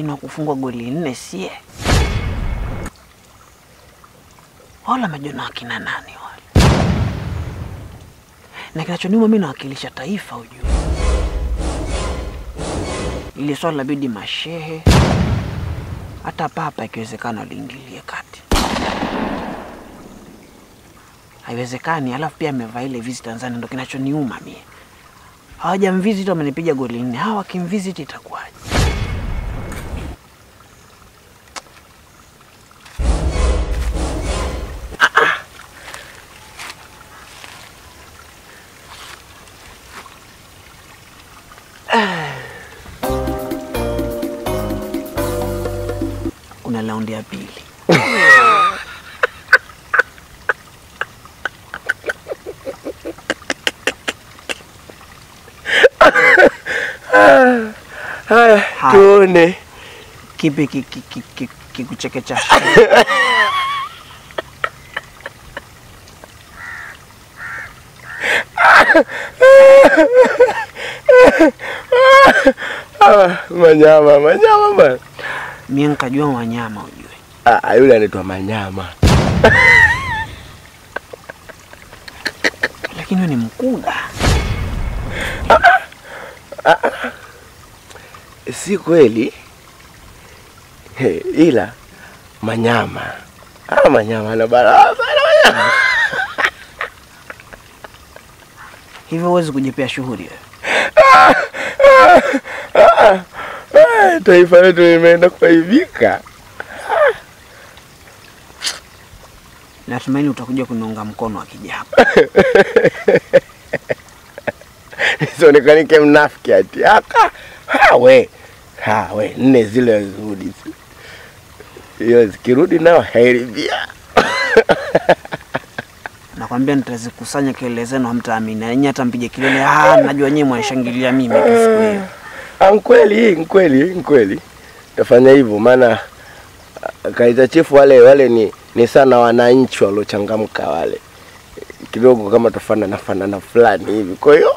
ugenini wa kufungwa goli 4 sie. Wala majona akina nani wale. Na kinachoniuma mimi nawakilisha taifa ujue. Ile swala labidi mashehe hata papa ikiwezekana aliingilie kati. Haiwezekani alafu pia amevaa ile visit Tanzania ndio kinachoniuma mimi. Hawajamvisit wamenipiga goli 4. Hawa kimvisit itakuwaje? Kuna raundi ya pili. Haya, tuone kipi kikuchekecha. Manyama bwana. Mimi nikajua wanyama ujue. Yule anaitwa Manyama. Lakini ni mkuda. Si kweli. Ila Manyama. Manyama na balaa sana. Hivyo huwezi kujipea shughuli wewe. Taifa letu limeenda kuaibika. Natumaini utakuja kuniunga mkono akija hapa. Sionekane kama mnafiki ati. We 4 zile zirudi. Hiyo zikirudi nao hairibia. Nakwambia nitazikusanya kelele zenu hamtaamini. Nyinyi hata mpige kelele najua nyinyi mwanishangilia mimi kwa siku hiyo. Kweli. Tafanya hivyo maana kaita chifu wale ni sana wananchi walochangamka wale. Kidogo kama tufanana fulani hivi. Kwa hiyo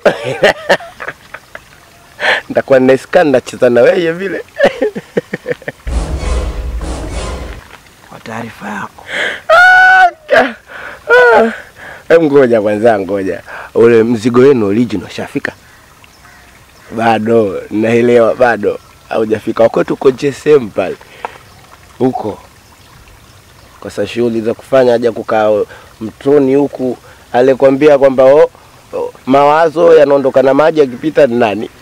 nitakuwa naiskanda cheza na wewe vile. Kwa taarifa yako. Ngoja kwanza. Ule mzigo wenu original shafika? Bado, naelewa bado. Haujafika. Wako tuko GSM pale. Huko. Kwa sababu shughuli za kufanya haja kukaa mtoni huku alikwambia kwamba mawazo yanaondoka na maji yakipita nani?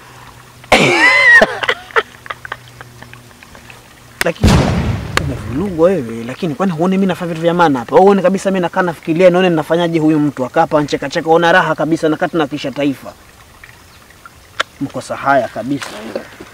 Lakini umevulugu wewe, lakini kwani huone mimi nafanya vitu vya maana hapa? Uone kabisa mimi nakaa nafikiria naone ninafanyaje huyu mtu akapa ancheka ona raha kabisa na kati na kisha taifa. Mkosa haya kabisa.